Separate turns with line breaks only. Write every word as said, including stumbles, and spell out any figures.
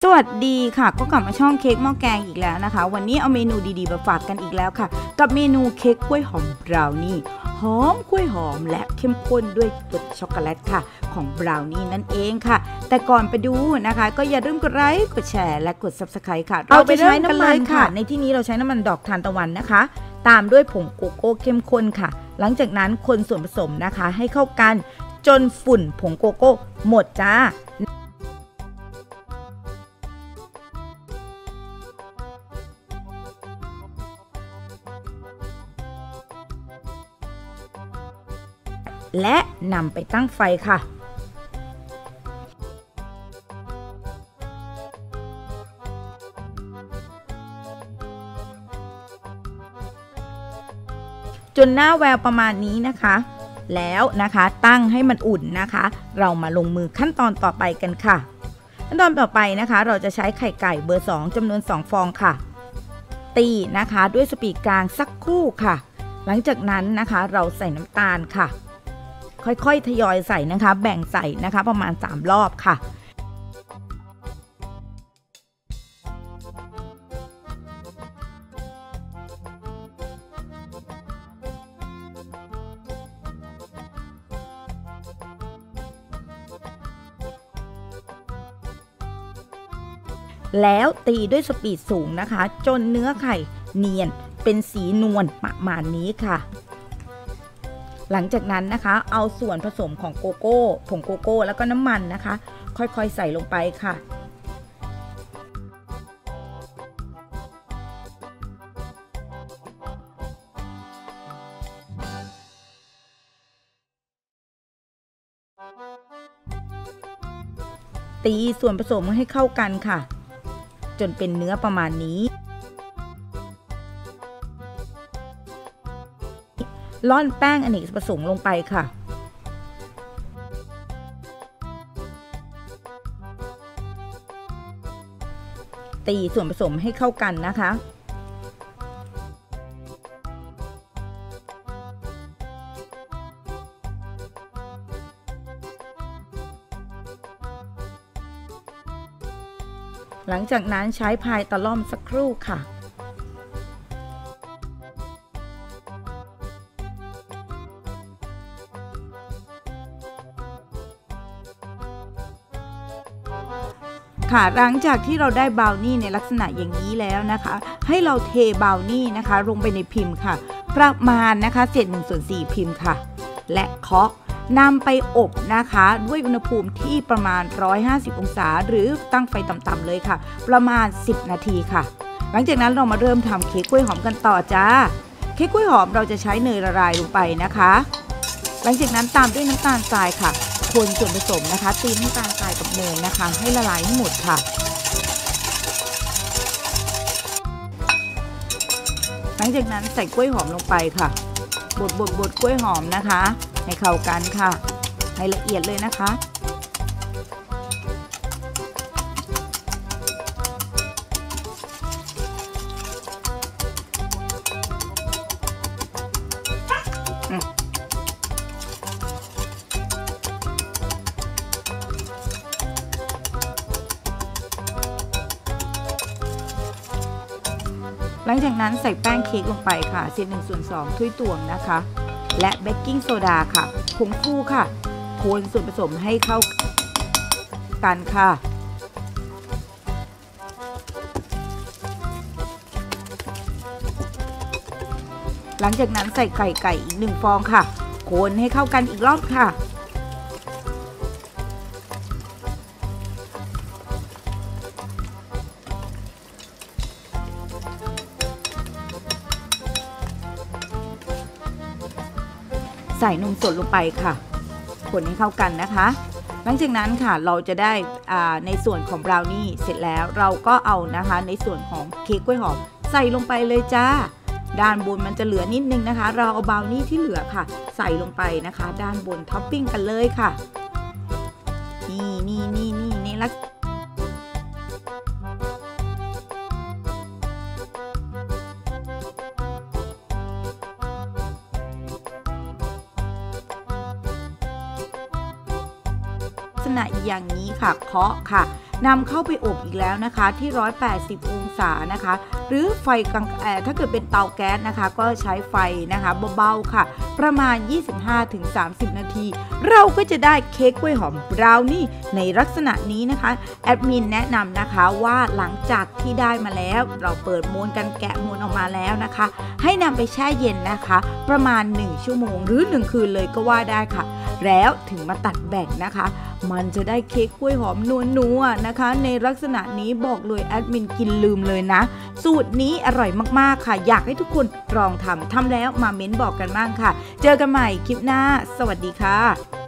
สวัสดีค่ะก็กลับมาช่องเค้กหม้อแกงอีกแล้วนะคะวันนี้เอาเมนูดีๆมาฝากกันอีกแล้วค่ะกับเมนูเค้กกล้วยหอมบราวนี่หอมกล้วยหอมและเข้มข้นด้วยตัวช็อกโกแลตค่ะของบราวนี่นั่นเองค่ะแต่ก่อนไปดูนะคะก็อย่าลืมกดไลค์กดแชร์และกด ซับสไครบ์ ค่ะเราไปใช้น้ำมันค่ะในที่นี้เราใช้น้ำมันดอกทานตะวันนะคะตามด้วยผงโกโก้เข้มข้นค่ะหลังจากนั้นคนส่วนผสมนะคะให้เข้ากันจนฝุ่นผงโกโก้หมดจ้าและนำไปตั้งไฟค่ะจนหน้าแววประมาณนี้นะคะแล้วนะคะตั้งให้มันอุ่นนะคะเรามาลงมือขั้นตอนต่อไปกันค่ะขั้นตอนต่อไปนะคะเราจะใช้ไข่ไก่เบอร์สองจำนวนสองฟองค่ะตีนะคะด้วยสปีดกลางสักครู่ค่ะหลังจากนั้นนะคะเราใส่น้ำตาลค่ะค่อยๆทยอยใส่นะคะแบ่งใส่นะคะประมาณสามรอบค่ะแล้วตีด้วยสปีดสูงนะคะจนเนื้อไข่เนียนเป็นสีนวลประมาณนี้ค่ะหลังจากนั้นนะคะเอาส่วนผสมของโกโก้ผงโกโก้แล้วก็น้ำมันนะคะค่อยๆใส่ลงไปค่ะตีส่วนผสมให้เข้ากันค่ะจนเป็นเนื้อประมาณนี้ร่อนแป้งอเนกประสงค์ลงไปค่ะตีส่วนผสมให้เข้ากันนะคะหลังจากนั้นใช้พายตะล่อมสักครู่ค่ะค่ะหลังจากที่เราได้บราวนี่ในลักษณะอย่างนี้แล้วนะคะให้เราเทบราวนี่นะคะลงไปในพิมพ์ค่ะประมาณนะคะเศษหนึ่งส่วนสี่พิมพ์ค่ะและเคาะนำไปอบนะคะด้วยอุณหภูมิที่ประมาณหนึ่งร้อยห้าสิบองศาหรือตั้งไฟต่ำๆเลยค่ะประมาณสิบนาทีค่ะหลังจากนั้นเรามาเริ่มทำเค้กกล้วยหอมกันต่อจ้าเค้กกล้วยหอมเราจะใช้เนยละลายลงไปนะคะหลังจากนั้นตามด้วยน้ำตาลทรายค่ะคนส่วนผสมนะคะตีน้ำตาลทรายกับเนยนะคะให้ละลายให้หมดค่ะหลังจากนั้นใส่กล้วยหอมลงไปค่ะบดบดบดกล้วยหอมนะคะให้เข้ากันค่ะให้ละเอียดเลยนะคะหลังจากนั้นใส่แป้งเค้กลงไปค่ะเศษหนึ่งส่วนสองถ้วยตวงนะคะและเบกกิ้งโซดาค่ะผงฟูค่ะคนส่วนผสมให้เข้ากันค่ะหลังจากนั้นใส่ไข่ไก่อีกหนึ่งฟองค่ะคนให้เข้ากันอีกรอบค่ะใส่นมสดลงไปค่ะคนให้เข้ากันนะคะหลังจากนั้นค่ะเราจะได้ในส่วนของบราวนี่เสร็จแล้วเราก็เอานะคะในส่วนของเค้กกล้วยหอมใส่ลงไปเลยจ้าด้านบนมันจะเหลือนิดนึงนะคะเราเอาบราวนี่ที่เหลือค่ะใส่ลงไปนะคะด้านบนท็อปปิ้งกันเลยค่ะนี่นี่นี่นี่ในลักษณะ ลักษณะอย่างนี้ค่ะเคาะค่ะนำเข้าไปอบอีกแล้วนะคะที่หนึ่งร้อยแปดสิบองศานะคะหรือไฟกลางเอ่อถ้าเกิดเป็นเตาแก๊สนะคะก็ใช้ไฟนะคะเบาๆค่ะประมาณ ยี่สิบห้าถึงสามสิบ นาทีเราก็จะได้เค้กกล้วยหอมบราวนี่ในลักษณะนี้นะคะแอดมินแนะนำนะคะว่าหลังจากที่ได้มาแล้วเราเปิดม้วนกันแกะม้วนออกมาแล้วนะคะให้นำไปแช่เย็นนะคะประมาณหนึ่งชั่วโมงหรือหนึ่งคืนเลยก็ว่าได้ค่ะแล้วถึงมาตัดแบ่งนะคะมันจะได้เค้กกล้วยหอมนัวๆนะคะในลักษณะนี้บอกเลยแอดมินกินลืมเลยนะสูตรนี้อร่อยมากๆค่ะอยากให้ทุกคนลองทำทำแล้วมาเม้นบอกกันบ้างค่ะเจอกันใหม่คลิปหน้าสวัสดีค่ะ